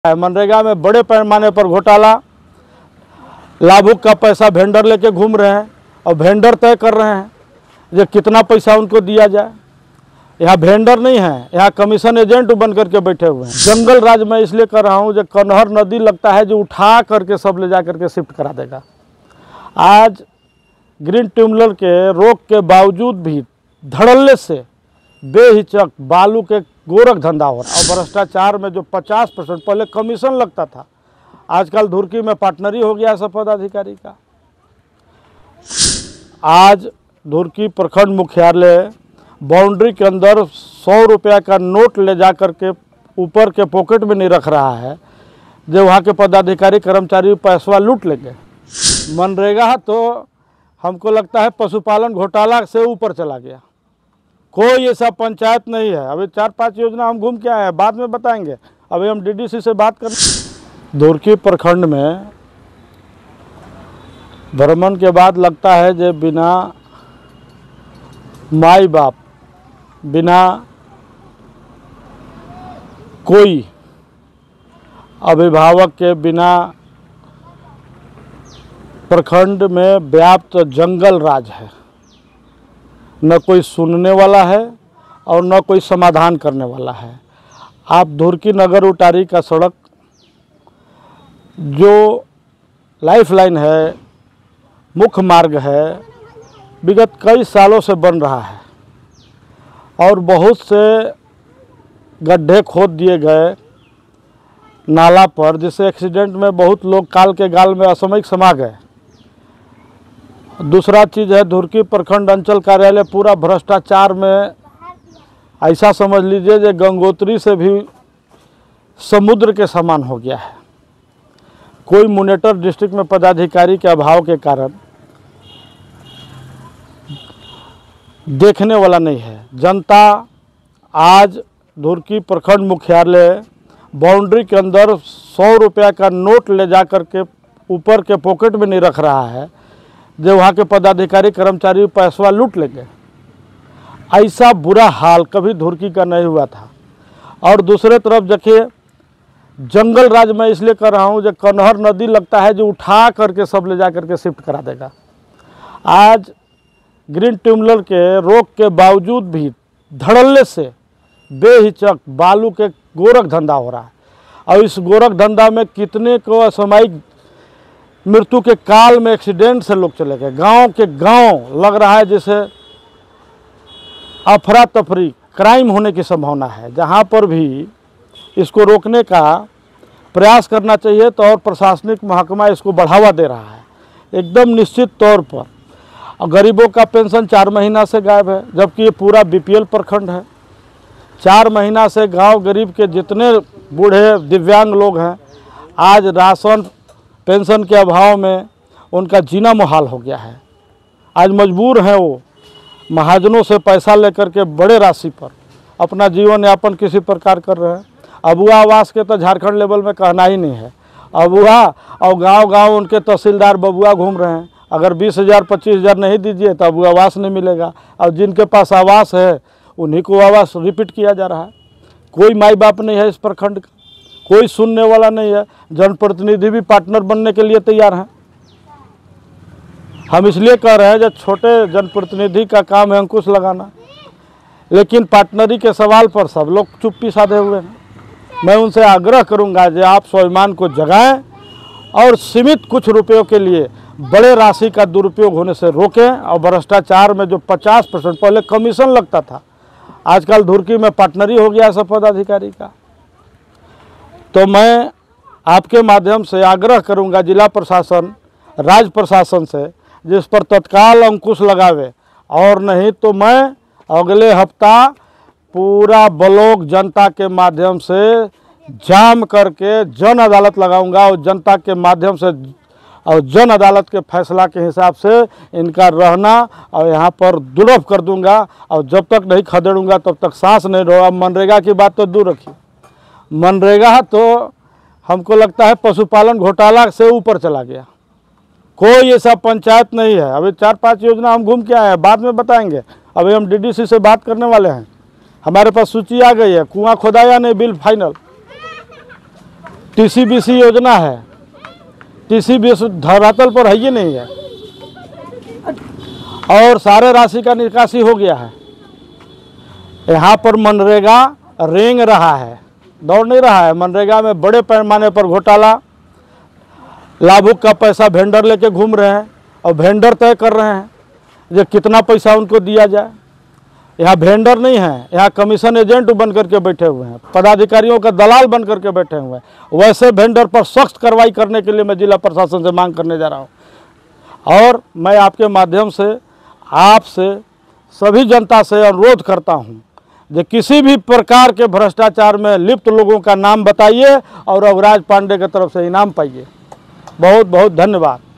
मनरेगा में बड़े पैमाने पर घोटाला, लाभुक का पैसा वेंडर लेके घूम रहे हैं और वेंडर तय कर रहे हैं जो कितना पैसा उनको दिया जाए। यहाँ वेंडर नहीं है, यहाँ कमीशन एजेंट बन करके बैठे हुए हैं। जंगल राज मैं इसलिए कर रहा हूँ जो कनहर नदी लगता है जो उठा करके सब ले जा करके शिफ्ट करा देगा। आज ग्रीन ट्रिब्यूनल के रोक के बावजूद भी धड़ल्ले से बेहिचक बालू के गोरख धंधा हो रहा है और भ्रष्टाचार में जो 50% पहले कमीशन लगता था, आजकल धुरकी में पार्टनरी हो गया सब पदाधिकारी का। आज धुरकी प्रखंड मुख्यालय बाउंड्री के अंदर 100 रुपया का नोट ले जा करके ऊपर के पॉकेट में नहीं रख रहा है, जो वहाँ के पदाधिकारी कर्मचारी पैसा लूट लेंगे। मनरेगा तो हमको लगता है पशुपालन घोटाला से ऊपर चला गया। कोई ऐसा पंचायत नहीं है। अभी 4-5 योजना हम घूम के आए हैं, बाद में बताएंगे। अभी हम डीडीसी से बात कर। धुरकी प्रखंड में भ्रमण के बाद लगता है जो बिना माई बाप, बिना कोई अभिभावक के बिना प्रखंड में व्याप्त जंगल राज है। न कोई सुनने वाला है और न कोई समाधान करने वाला है। आप धुरकी नगर उटारी का सड़क जो लाइफलाइन है, मुख्य मार्ग है, विगत कई सालों से बन रहा है और बहुत से गड्ढे खोद दिए गए नाला पर, जिससे एक्सीडेंट में बहुत लोग काल के गाल में असामयिक समा गए। दूसरा चीज़ है, धुरकी प्रखंड अंचल कार्यालय पूरा भ्रष्टाचार में, ऐसा समझ लीजिए जो गंगोत्री से भी समुद्र के समान हो गया है। कोई मॉनिटर डिस्ट्रिक्ट में पदाधिकारी के अभाव के कारण देखने वाला नहीं है। जनता आज धुरकी प्रखंड मुख्यालय बाउंड्री के अंदर 100 रुपया का नोट ले जा करके ऊपर के पॉकेट में नहीं रख रहा है, जो वहाँ के पदाधिकारी कर्मचारी पैसा लूट लेंगे। ऐसा बुरा हाल कभी धुरकी का नहीं हुआ था। और दूसरे तरफ देखिए, जंगल राज मैं इसलिए कर रहा हूँ जो कनहर नदी लगता है जो उठा करके सब ले जा करके शिफ्ट करा देगा। आज ग्रीन ट्रिब्यूनल के रोक के बावजूद भी धड़ल्ले से बेहिचक बालू के गोरख धंधा हो रहा है और इस गोरख धंधा में कितने को असामयिक मृत्यु के काल में एक्सीडेंट से लोग चले गए। गांव के गांव लग रहा है जैसे अफरा तफरी क्राइम होने की संभावना है। जहां पर भी इसको रोकने का प्रयास करना चाहिए तो और प्रशासनिक महकमा इसको बढ़ावा दे रहा है एकदम निश्चित तौर पर। और गरीबों का पेंशन 4 महीना से गायब है, जबकि ये पूरा बीपीएल प्रखंड है। 4 महीना से गांव गरीब के जितने बूढ़े दिव्यांग लोग हैं, आज राशन पेंशन के अभाव में उनका जीना मुहाल हो गया है। आज मजबूर हैं वो महाजनों से पैसा लेकर के बड़े राशि पर अपना जीवन यापन किसी प्रकार कर रहे हैं। अबुआ आवास के तो झारखंड लेवल में कहना ही नहीं है। अबुआ और गांव-गांव उनके तहसीलदार बबुआ घूम रहे हैं। अगर 20,000 25,000 नहीं दीजिए तो अबुआ आवास नहीं मिलेगा और जिनके पास आवास है उन्हीं को आवास रिपीट किया जा रहा है। कोई माई बाप नहीं है इस प्रखंड का, कोई सुनने वाला नहीं है। जनप्रतिनिधि भी पार्टनर बनने के लिए तैयार हैं। हम इसलिए कह रहे हैं जब छोटे जनप्रतिनिधि का काम है अंकुश लगाना, लेकिन पार्टनरी के सवाल पर सब लोग चुप्पी साधे हुए हैं। मैं उनसे आग्रह करूंगा कि आप स्वाभिमान को जगाएं और सीमित कुछ रुपयों के लिए बड़े राशि का दुरुपयोग होने से रोकें और भ्रष्टाचार में जो 50% पहले कमीशन लगता था, आजकल धुरकी में पार्टनरी हो गया सब पदाधिकारी का। तो मैं आपके माध्यम से आग्रह करूंगा जिला प्रशासन, राज्य प्रशासन से, जिस पर तत्काल अंकुश लगावे, और नहीं तो मैं अगले हफ्ता पूरा ब्लॉक जनता के माध्यम से जाम करके जन अदालत लगाऊंगा और जनता के माध्यम से और जन अदालत के फैसला के हिसाब से इनका रहना और यहाँ पर दुर्लभ कर दूंगा। और जब तक नहीं खदेड़ूंगा तब तक सांस नहीं होगा। मनरेगा की बात तो दूर रखिए, मनरेगा तो हमको लगता है पशुपालन घोटाला से ऊपर चला गया। कोई ऐसा पंचायत नहीं है। अभी 4-5 योजना हम घूम के आए हैं, बाद में बताएंगे। अभी हम डीडीसी से बात करने वाले हैं। हमारे पास सूची आ गई है, कुआं खोदाया नहीं, बिल फाइनल। TCBC योजना है, TCBC धरातल पर है ही नहीं है, और सारे राशि का निकासी हो गया है। यहाँ पर मनरेगा रेंग रहा है, दौड़ नहीं रहा है। मनरेगा में बड़े पैमाने पर घोटाला, लाभुक का पैसा वेंडर लेके घूम रहे हैं और वेंडर तय कर रहे हैं जो कितना पैसा उनको दिया जाए। यहाँ वेंडर नहीं है, यहाँ कमीशन एजेंट बन करके बैठे हुए हैं, पदाधिकारियों का दलाल बन करके बैठे हुए हैं। वैसे वेंडर पर सख्त कार्रवाई करने के लिए मैं जिला प्रशासन से मांग करने जा रहा हूँ। और मैं आपके माध्यम से आपसे सभी जनता से अनुरोध करता हूँ जो किसी भी प्रकार के भ्रष्टाचार में लिप्त लोगों का नाम बताइए और रघुराज पांडे की तरफ से इनाम पाइए। बहुत बहुत धन्यवाद।